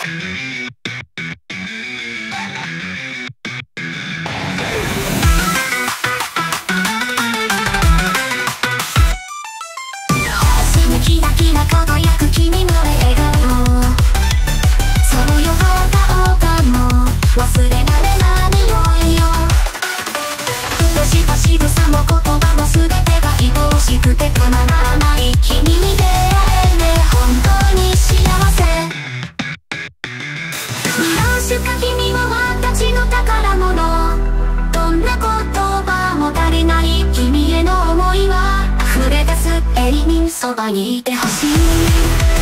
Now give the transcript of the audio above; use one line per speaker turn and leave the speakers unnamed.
キラキラ輝く君の笑顔、そうよ放課も忘れられない匂いよ。ふとした仕草も言葉も全てが愛おしくてたまらない。君に出会えて本当に幸せ。見直した君は私の宝物、どんな言葉も足りない君への想いは溢れ出す。永遠そばにいてほしい。